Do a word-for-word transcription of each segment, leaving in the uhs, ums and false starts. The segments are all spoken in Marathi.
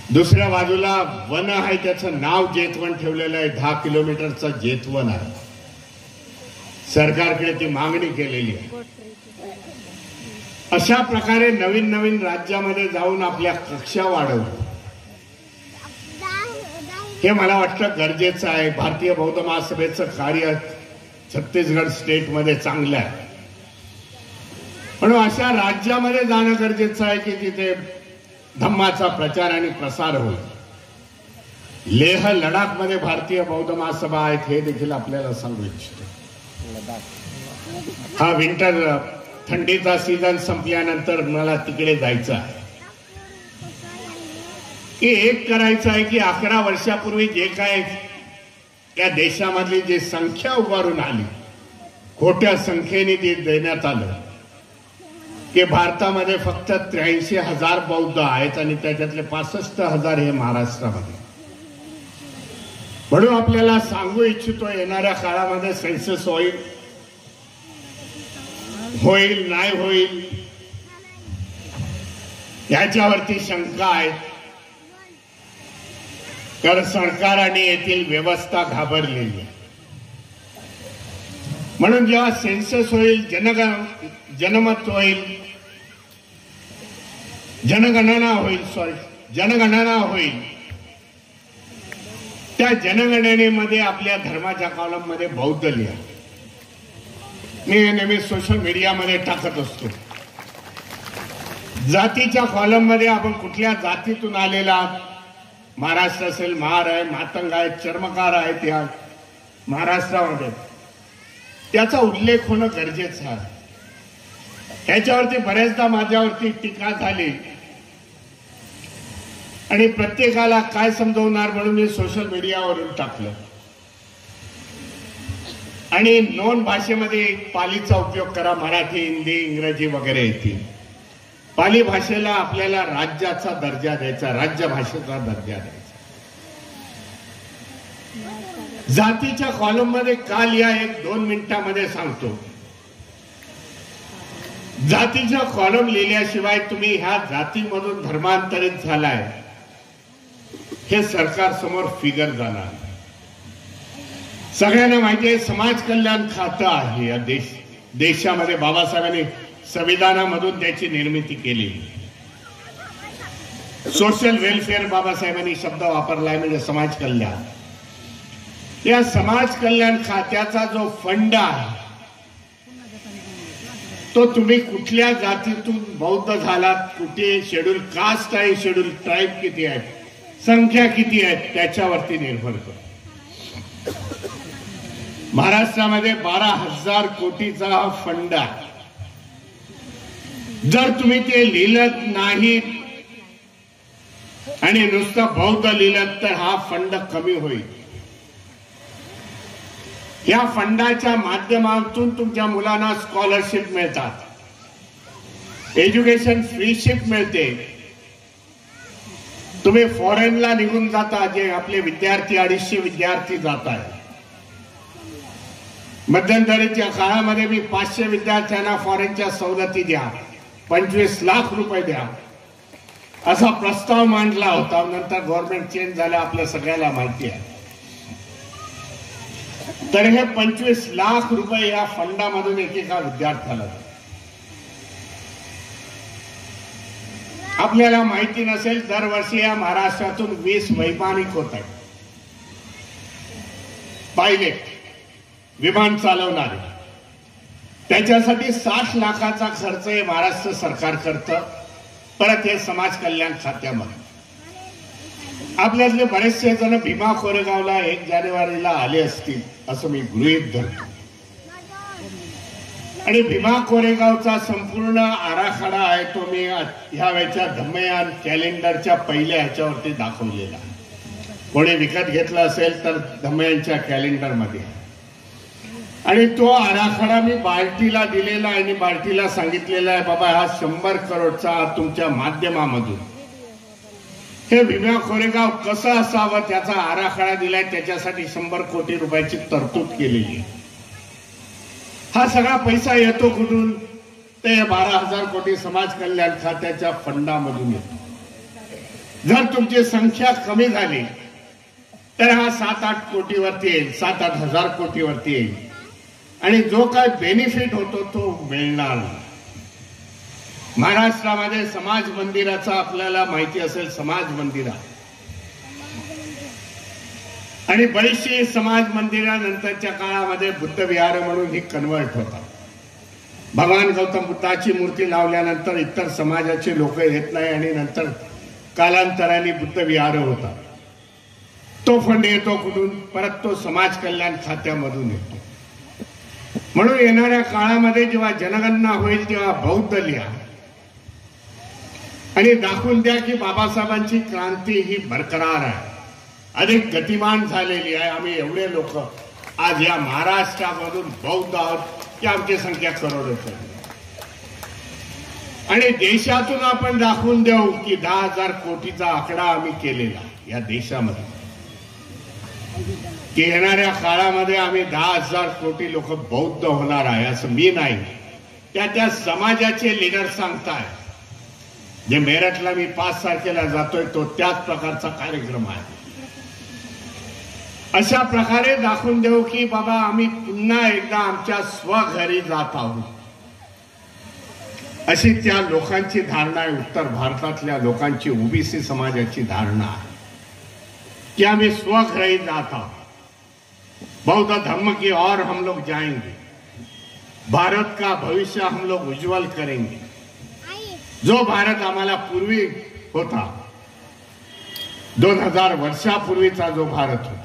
दुसऱ्या बाजूला वन आहे, त्याचं नाव जेतवन ठेवलेलं आहे. दहा किलोमीटरचं जेतवन आहे. सरकारकडे ती मागणी केलेली आहे. अशा प्रकारे नवीन नवीन राज्यामध्ये जाऊन आपल्या कक्षा वाढवणं हे मला वाटतं गरजेचं आहे. भारतीय बौद्ध महासभेचं कार्य छत्तीसगड स्टेटमध्ये चांगलं आहे, म्हणून अशा राज्यामध्ये जाणं गरजेचं आहे की तिथे धम्माचा प्रचार आणि प्रसार होईल. लेह लडाख मध्ये भारतीय बौद्ध महासभा आहेत हे देखील आपल्याला सांगू इच्छितो. हा विंटर थंडीचा सीझन संपल्यानंतर मला तिकडे जायचं आहे. की एक करायचं आहे की अकरा वर्षापूर्वी जे काय त्या देशामधली जी संख्या उभारून आली, खोट्या संख्येने ती देण्यात आलं की भारतामध्ये फक्त त्र्याऐंशी हजार बौद्ध आहेत आणि त्याच्यातले पासष्ट हजार हे महाराष्ट्रामध्ये. म्हणून आपल्याला सांगू इच्छितो येणाऱ्या काळामध्ये सेन्सस होईल होईल नाही होईल याच्यावरती शंका आहे, कारण सरकार आणि येथील व्यवस्था घाबरलेली आहे. म्हणून जेव्हा सेन्सस होईल, जनगण जनमत होईल, जनगणना होईल सॉरी जनगणना होईल, त्या जनगणनेमध्ये आपल्या धर्माच्या कॉलममध्ये बौद्ध लिहा. मी नेहमी सोशल मीडियामध्ये टाकत असतो. जातीच्या कॉलममध्ये आपण कुठल्या जातीतून आलेला, महाराष्ट्र असेल, महार आहे, मातंग आहे, चर्मकार आहे, त्या महाराष्ट्रामध्ये त्याचा उल्लेख होणं गरजेचं आहे. त्याच्यावरती बऱ्याचदा माझ्यावरती टीका झाली आणि प्रत्येकाला काय समजवणार म्हणून मी सोशल मीडियावरून टाकलं. आणि नॉन भाषेमध्ये पालीचा उपयोग करा, मराठी, हिंदी, इंग्रजी वगैरे येतील. पाली भाषेला आपल्याला राज्याचा दर्जा द्यायचा, राज्य भाषेचा दर्जा द्यायचा. जातीच्या कॉलम मध्ये का लिहा एक दोन मिनिटांमध्ये सांगतो. जातीच्या कॉलम लिहिल्याशिवाय तुम्ही ह्या जातीमधून धर्मांतरित झालाय हे सरकार समोर फिगर जाणार. सगळ्यांना माहिती आहे समाज कल्याण खातं आहे या देश देशामध्ये. बाबासाहेबांनी संविधानामधून त्याची निर्मिती केली. सोशल वेलफेअर बाबासाहेबांनी शब्द वापरलाय, म्हणजे समाज कल्याण. या समाज कल्याण खात्याचा जो फंड आहे तो तुम्ही कुठल्या जातीतून बौद्ध झालात, कुठे शेड्यूल कास्ट आहे, शेड्यूल ट्राईब किती आहेत, संख्या किती आहेत त्याच्यावरती निर्भर करतो. महाराष्ट्रामध्ये बारा हजार कोटीचा हा फंड आहे. जर तुम्ही ते लिहिलं नाही आणि नुसतं बौद्ध लिहिलं तर हा फंड कमी होईल. या फंडाच्या माध्यमातून तुमच्या मुलांना स्कॉलरशिप मिळतात, एज्युकेशन फ्रीशिप मिळते. तुम्ही फॉरेनला निघून जाता, जे आपले विद्यार्थी अडीचशे विद्यार्थी जात आहेत. मध्यंतरीच्या काळामध्ये मी पाचशे विद्यार्थ्यांना फॉरेनच्या सवलती द्या, पंचवीस लाख रुपये द्या असा प्रस्ताव मांडला होता. नंतर गव्हर्नमेंट चेंज झालं, आपल्या सगळ्याला माहिती आहे. तर हे पंचवीस लाख रुपये या फंडामधून एकेका विद्यार्थ्याला. आपल्याला माहिती नसेल, दरवर्षी या महाराष्ट्रातून वीस वैमानिक होत आहेत, पायलट, विमान चालवणारे. त्याच्यासाठी साठ लाखाचा खर्च हे महाराष्ट्र सरकार करतं, परत हे समाज कल्याण खात्यामध्ये. आपल्यातले बरेचसे जण भीमा कोरेगावला एक जानेवारीला आले असतील असं मी गृहीत धरतो. आणि भीमा कोरेगावचा संपूर्ण आराखडा आहे तो मी ह्या वेळच्या धम्मयान कॅलेंडरच्या पहिल्या ह्याच्यावरती दाखवलेला. कोणी विकत घेतला असेल तर धम्मयानच्या कॅलेंडरमध्ये. आणि तो आराखडा मी बार्टीला दिलेला आहे आणि बार्टीला सांगितलेला आहे, बाबा हा शंभर करोडचा तुमच्या माध्यमामधून हे भीमा कोरेगाव कसं असावं त्याचा आराखडा दिलाय, त्याच्यासाठी शंभर कोटी रुपयाची तरतूद केलेली आहे. हा सगळा पैसा येतो कुठून? ते बारा हजार कोटी समाज कल्याण खात्याच्या फंडामधून येतो. जर तुमची संख्या कमी झाली तर हा सात आठ कोटीवरती येईल, सात आठ हजार कोटीवरती येईल आणि जो काय बेनिफिट होतो तो मिळणार नाही. महाराष्ट्रामध्ये समाज मंदिराचा आपल्याला माहिती असेल, समाज मंदिरा आणि बरीचशी समाज मंदिरानंतरच्या काळामध्ये बुद्ध विहार म्हणून ही कन्वर्ट होतात. भगवान गौतम बुद्धाची मूर्ती लावल्यानंतर इतर समाजाचे लोक येत नाही आणि नंतर कालांतराने बुद्ध विहार होतात. तो फंड येतो कुठून? परत तो समाज कल्याण खात्यामधून येतो. म्हणून येणाऱ्या काळामध्ये जेव्हा जनगणना होईल तेव्हा बौद्ध लिहा आणि दाखवून द्या की बाबासाहेबांची क्रांती ही बरकरार आहे, अधिक गतिमान झालेली आहे. आम्ही एवढे लोक आज या महाराष्ट्रामधून बौद्ध आहोत की आमची संख्या करोडोची आहे. आणि देशातून आपण दाखवून देऊ की दहा हजार कोटीचा आकडा आम्ही केलेला या देशामध्ये, की येणाऱ्या काळामध्ये आम्ही दहा हजार कोटी लोक बौद्ध होणार आहे. असं मी नाही, त्या त्या समाजाचे लीडर सांगताय. जे मेरठला मी पाच तारखेला जातोय तो त्याच प्रकारचा कार्यक्रम आहे. अशा प्रकारे दाखवून देऊ की बाबा आम्ही पुन्हा एकदा आमच्या स्वघरी जात आहोत. अशी त्या लोकांची धारणा आहे, उत्तर भारतातल्या लोकांची, ओबीसी समाजाची धारणा आहे कि आम्ही स्वघरी जात आहोत. बौद्ध धर्म की और हम लोग जाएंगे, भारत का भविष्य हम लोग उज्जवल करेंगे. जो भारत आम्हाला पूर्वी होता, दोन हजार वर्षापूर्वीचा जो भारत होता,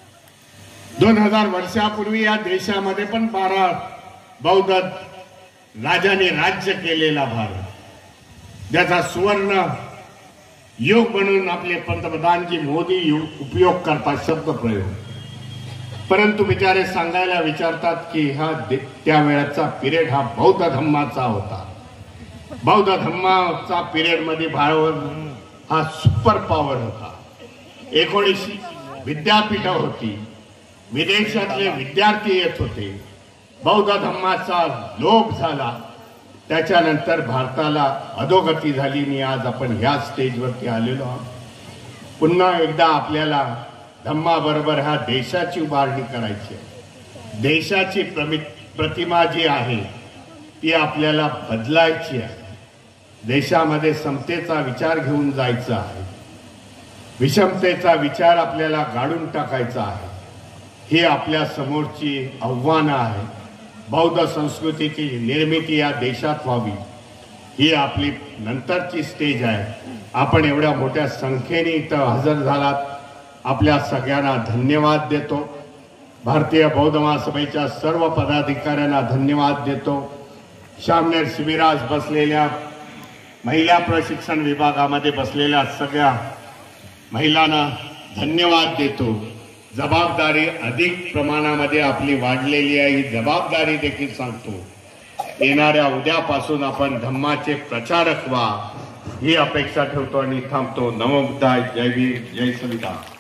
दोन हजार वर्षापूर्वी या देशामध्ये पण बारा बौद्ध राजाने राज्य केलेला भारत, ज्याचा सुवर्ण युग म्हणून आपले पंतप्रधानजी मोदी उपयोग करतात शब्द प्रयोग. परंतु बिचारे सांगायला विचारतात की हा त्यावेळेचा पिरियड हा बौद्ध धम्माचा होता. बौद्ध धम्माचा पिरियड मध्ये भारत हा सुपर पॉवर होता. एकोणीसशे विद्यापीठ होती, विदेशातले विद्यार्थी येत होते. बौद्ध धम्माचा लोभ झाला, त्याच्यानंतर भारताला अधोगती झाली आणि आज आपण ह्या स्टेजवरती आलेलो आहोत. पुन्हा एकदा आपल्याला धम्माबरोबर ह्या देशाची उभारणी करायची आहे. देशाची प्रतिमा जी आहे ती आपल्याला बदलायची आहे. देशामध्ये समतेचा विचार घेऊन जायचा आहे, विषमतेचा विचार आपल्याला गाडून टाकायचा आहे. ही आपल्या समोरची आव्हानं आहे. बौद्ध संस्कृतीची निर्मिती या देशात व्हावी ही आपली नंतरची स्टेज आहे. आपण एवढ्या मोठ्या संख्येने इथं हजर झालात, आपल्या सगळ्यांना धन्यवाद देतो. भारतीय बौद्ध महासभेच्या सर्व पदाधिकाऱ्यांना धन्यवाद देतो. सामनेर शिबिरास बसलेल्या महिला प्रशिक्षण विभागामध्ये बसलेल्या सगळ्या महिलांना धन्यवाद देतो. जबाबदारी अधिक प्रमाणामध्ये आपली वाढलेली आहे, ही जबाबदारी देखील सांगतो. येणाऱ्या उद्यापासून आपण धम्माचे प्रचारक व्हा ही अपेक्षा ठेवतो आणि थांबतो. नमो बुद्धाय. जय भीम, जय संविधान.